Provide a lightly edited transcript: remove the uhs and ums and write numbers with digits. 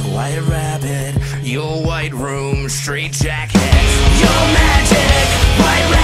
white rabbit, your white room, straight jacket, your magic, white rabbit.